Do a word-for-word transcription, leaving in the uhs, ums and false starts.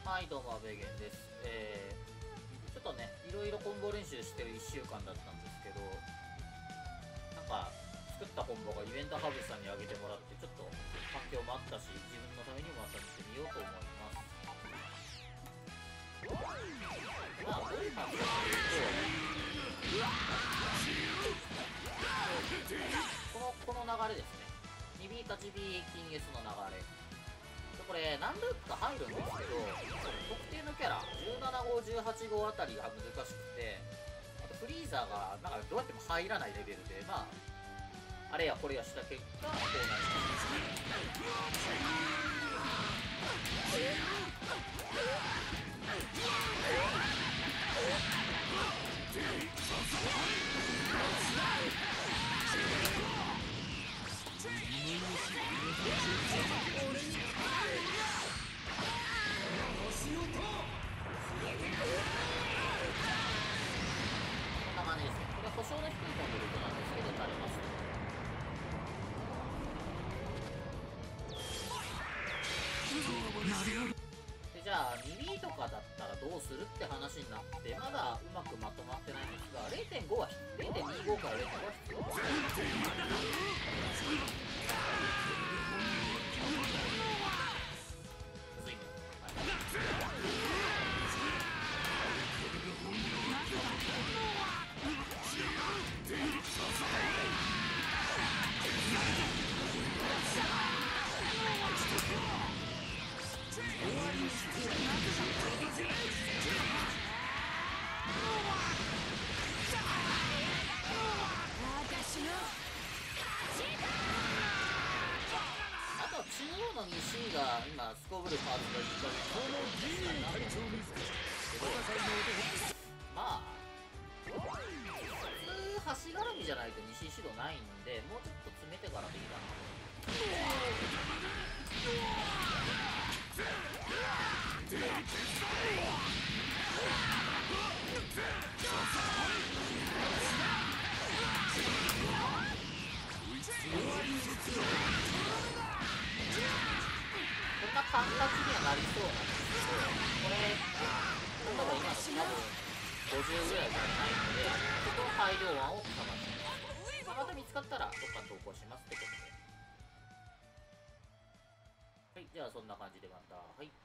はい、どうも、アベゲンです。えー、ちょっとね、いろいろコンボ練習してるいっしゅうかんだったんですけど、なんか、作ったコンボがイベントハブさんにあげてもらって、ちょっと反響もあったし、自分のためにもまた見てみようと思います。まあ、どういう感じかというと、この、この流れですね。にビーたち ビー 金 S の流れ。これ何ループか入るんですけど、特定のキャラじゅうなな号じゅうはち号あたりが難しくて、あとフリーザーがなんかどうやっても入らないレベルで、まああれやこれやした結果こうなりこんな感じですね。これ保証の低いモデルなんですけど、垂れますで、じゃあ にビー とかだったらどうするって話になって、まだうまくまとまってないんですが、 れいてんご は れいてんにじゅうご から れいてんご は必要です。むずいね。あと中央の にシー が今すこぶるパーツがいい加減なのでまあ普通端絡みじゃないと にシー 指導ないんで、もうちょっと詰めてからでいいかな。こんな感覚にはなりそうなんですけど、これ例えば今の多分ごじゅうぐらいじゃないので、ここの大量案を探してます。まあ、また見つかったらどっか投稿しますってことで。はい、じゃあそんな感じでまた。はい。